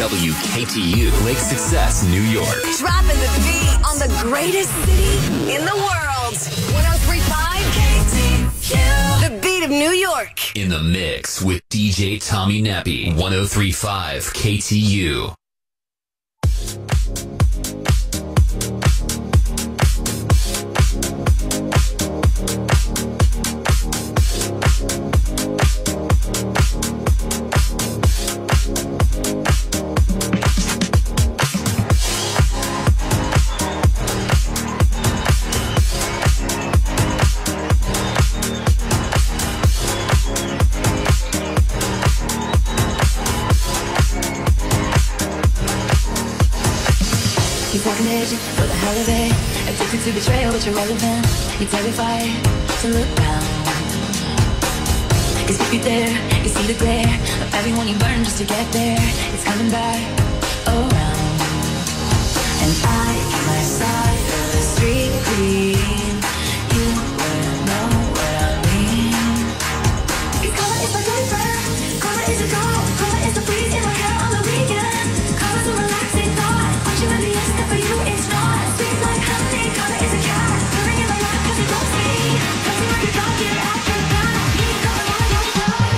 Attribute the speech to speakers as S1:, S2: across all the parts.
S1: WKTU, Lake Success, New York.
S2: Dropping the beat on the greatest city in the world. 103.5 KTU. The beat of New York.
S1: In the mix with DJ Tommy Nappy. 103.5 KTU.
S3: For the hell of it, addicted to betrayal, but you're relevant. You're terrified to look down. Cause if you're there, you see the glare of everyone you burn just to get there. It's coming back around. And I keep my side of the street clean. You wouldn't know what I mean. Cause karma is my good friend. Karma is a goal. Karma is the breeze in my hair on the weekend. Karma's a relaxing thought. Aren't you envious that for you it's not? Sweet like honey, karma is a cat. Purring in my lap cause it loves me. Tells me where you don't get after that. You got a lot of love.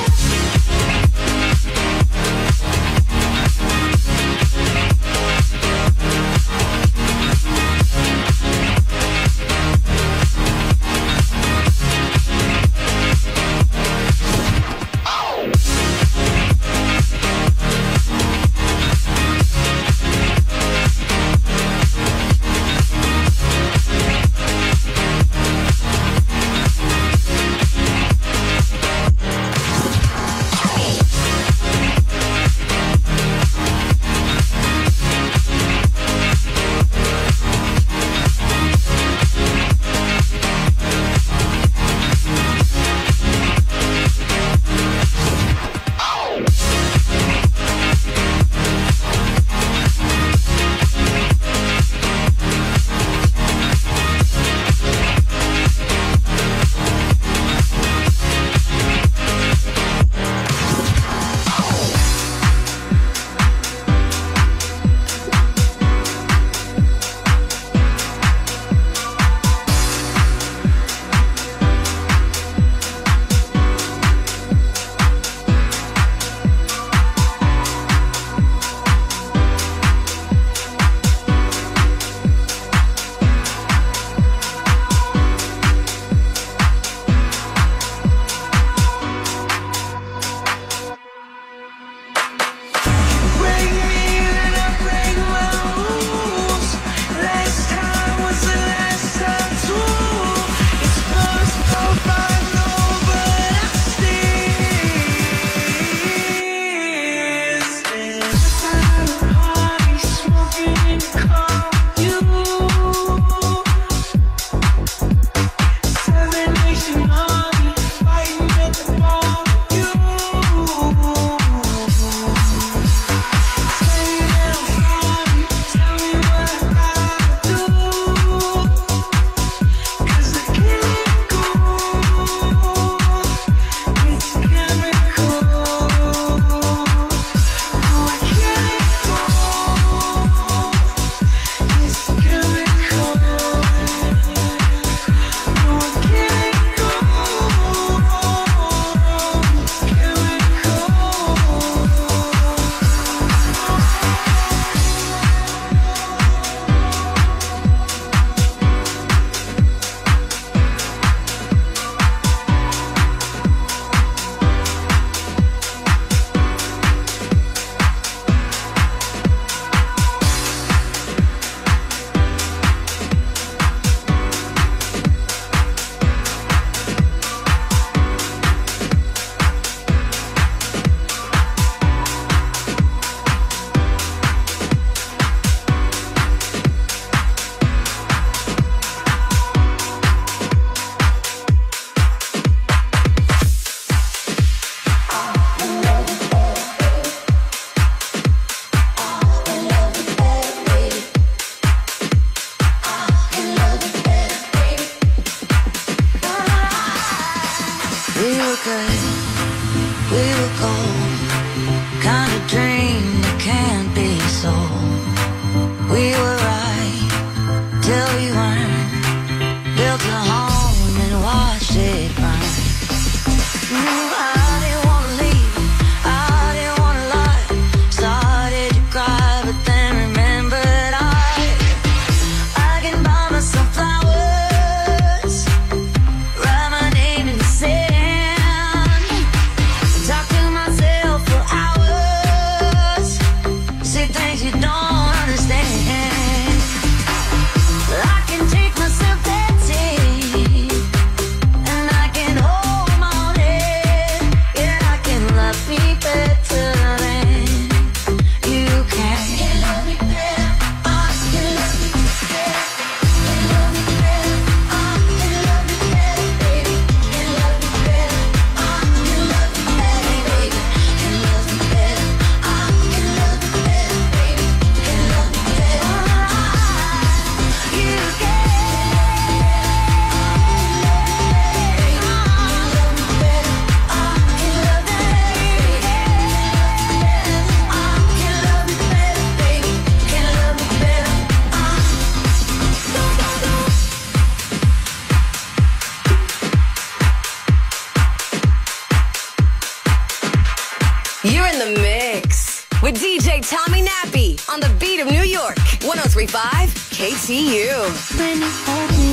S2: You're in the mix with DJ Tommy Nappy on the beat of New York. 103.5 KTU.
S3: When you hold me,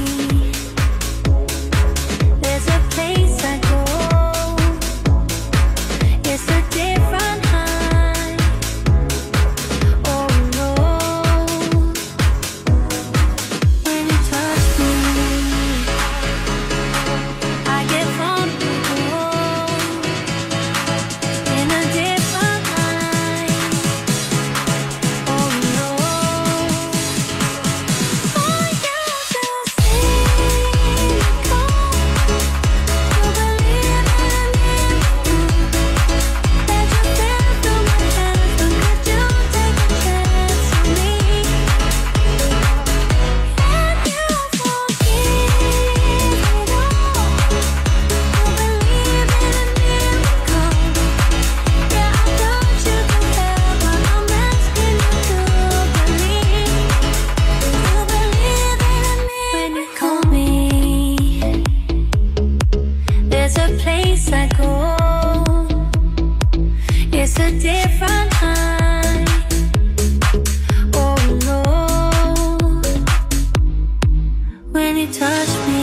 S3: there's a place I go. It's a different high. Oh no. When you touch me, I get vulnerable. In a different high. Oh no. For you to see go, to believe in me. That you feel through my hands, but could you take a chance on me? Can you forgive it all? To believe in a miracle. Yeah, I thought you could help, but I'm asking you to believe in me. When you call me, there's a place I go. It's a different high. Oh Lord, when you touch me,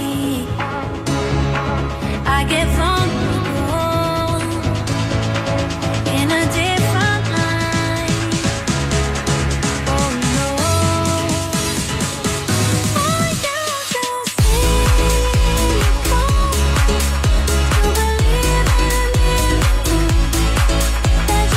S3: I get vulnerable. In a different light. Oh no. For you to see go, to believe in a miracle. That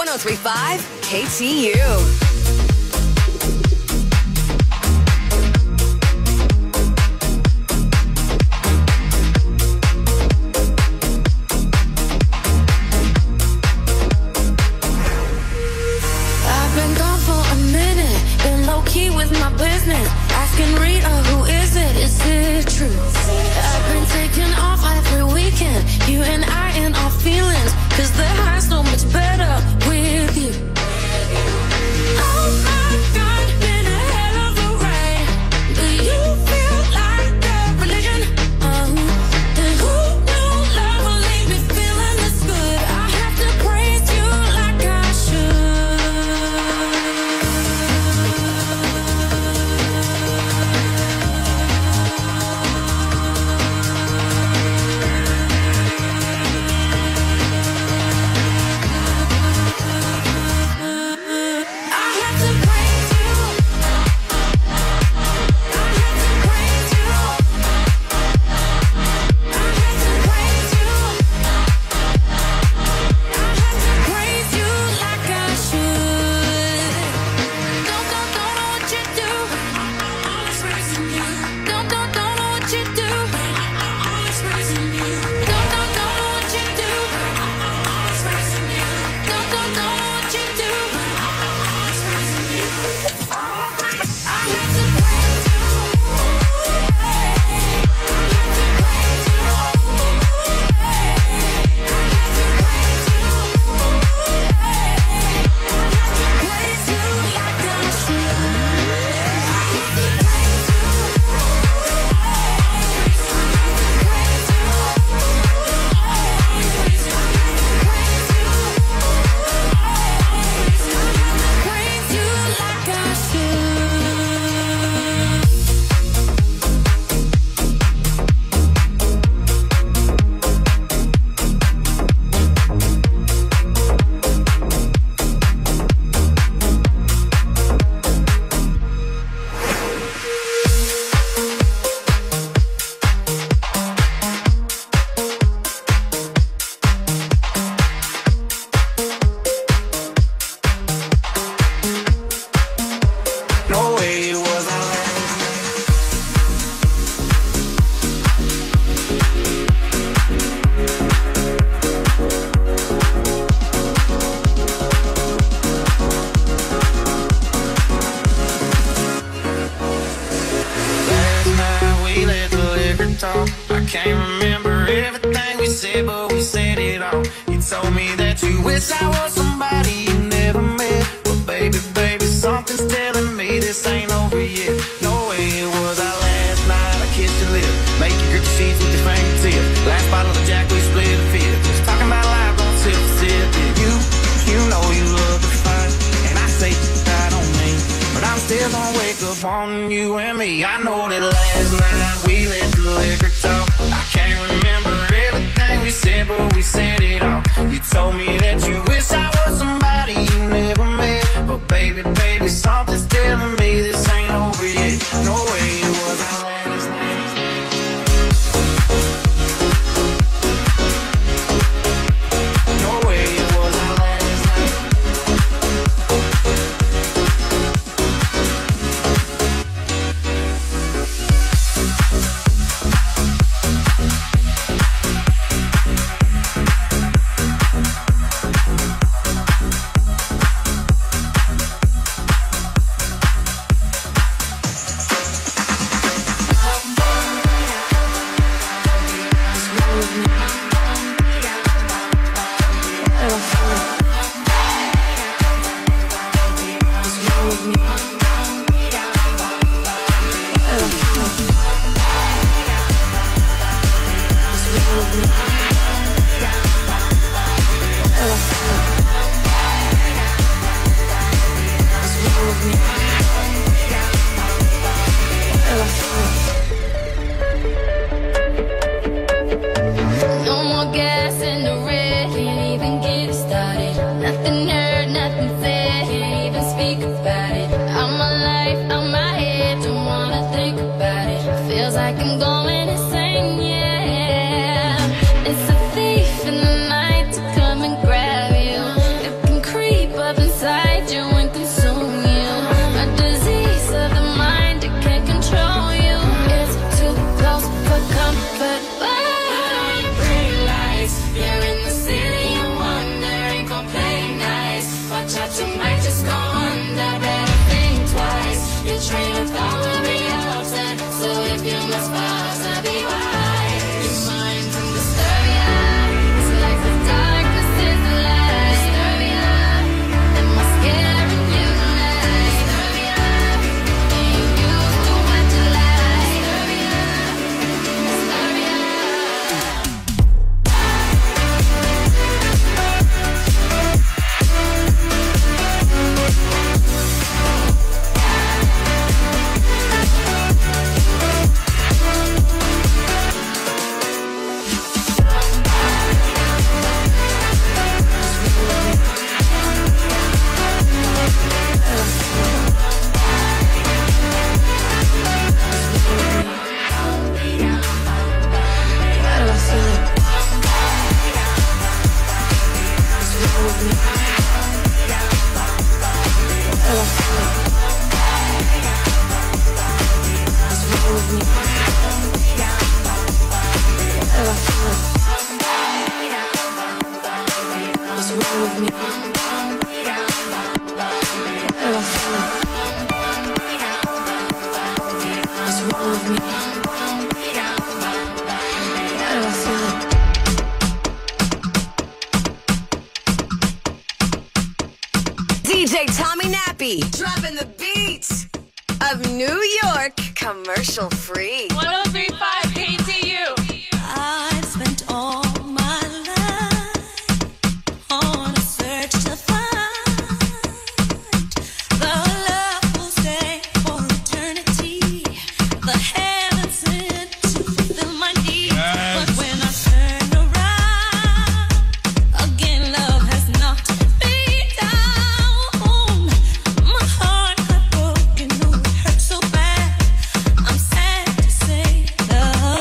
S2: 103.5 KTU.
S3: Asking Rita, who is it? Is it true? I've been taking off every weekend. You and I in our feelings. Cause the high's so much better with you. Oh my God, been a hell of a ride. Do you feel like a religion? And who knew love will leave me feeling this good? I have to praise you like I should.
S4: I can't remember everything we said, but we said it all. You told me that you wish I was somebody you never met. But baby, baby, something's telling me this ain't over yet. No way it was our last night. I kissed your lips, make you grip the sheets with your fingertips. Last bottle of Jack, we split a fifth. Just talking about life, don't sip for sip. You know you love to fight, and I say that on me, but I'm still gonna wake up on you and me. I know that last night we let the liquor talk. I can't remember everything we said, but we said it all. You told me that you wish I was somebody you never met. But baby, baby, something's telling me this ain't over yet. No way it was our last night. No way it was our last night.
S3: No more gas in the red, can't even get it started. Nothing heard, nothing said, can't even speak about it. Out my life, out my head, don't wanna think about it. Feels like I'm going insane, yeah. It's a thief in the night to come and grab you. It can creep inside you and consume you. A disease of the mind, it can't control you. It's too close for comfort, but pretty lights. You're in the city, you wonder, ain't gon' play nice. Watch out, you might just go under. Better think twice. Your train of thought will be upset, so if you must pause, I'll be wise. Your mind's in disturbia. It's like the darkness is the light. Disturbia. Am I scaring you tonight? Disturbia. Ain't used to what you like. Disturbia. Disturbia.
S2: DJ Tommy Nappy, dropping the beats of New York, commercial free.
S5: 1035 KTU.
S3: I've spent all my life on a search to find the love will stay for eternity, the heaven sent to fulfill my needs. But when I turn around, again love has knocked me down. My heart got broken, oh it hurt so bad. I'm sad to say love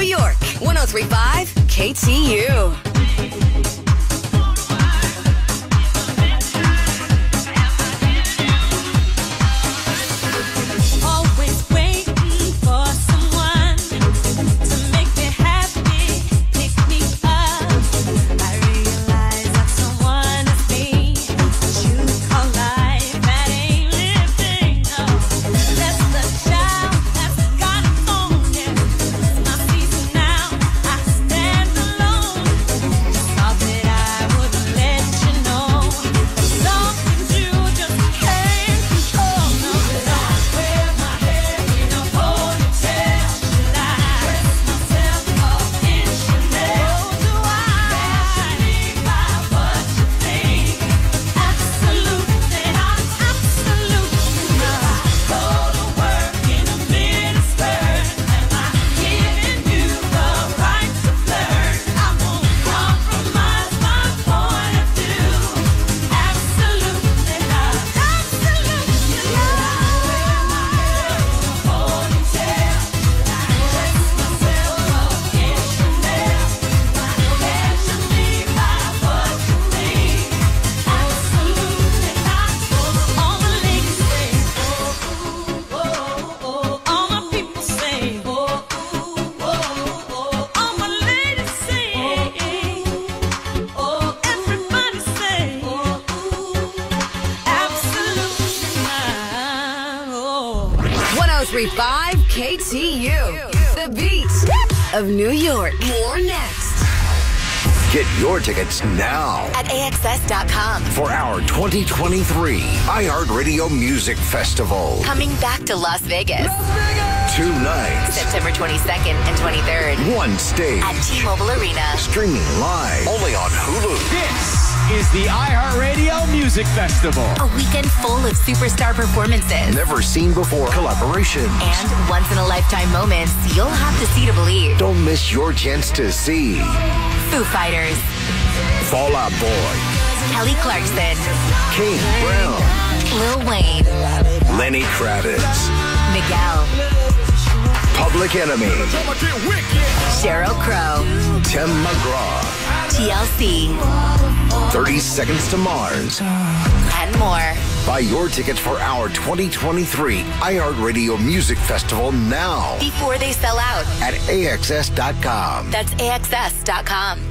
S2: York. 103.5 KTU. KTU, the beat of New York. More next.
S6: Get your tickets now
S2: At AXS.com.
S6: for our 2023 iHeartRadio Music Festival.
S2: Coming back to Las Vegas.
S6: 2 nights,
S2: September 22nd and 23rd.
S6: 1 stage,
S2: At T-Mobile Arena.
S6: streaming live only on Hulu.
S7: This is the iHeartRadio Music Festival.
S2: A weekend full of superstar performances.
S6: Never seen before collaborations.
S2: And once-in-a-lifetime moments you'll have to see to believe.
S6: Don't miss your chance to see
S2: Foo Fighters.
S6: Fall Out Boy,
S2: Kelly Clarkson.
S6: King Brown,
S2: Lil Wayne.
S6: Lenny Kravitz,
S2: Miguel.
S6: Public Enemy,
S2: Sheryl Crow.
S6: Tim McGraw,
S2: TLC.
S6: 30 Seconds to Mars.
S2: And more.
S6: Buy your tickets for our 2023 iHeartRadio Music Festival now
S2: Before they sell out.
S6: at AXS.com.
S2: That's AXS.com.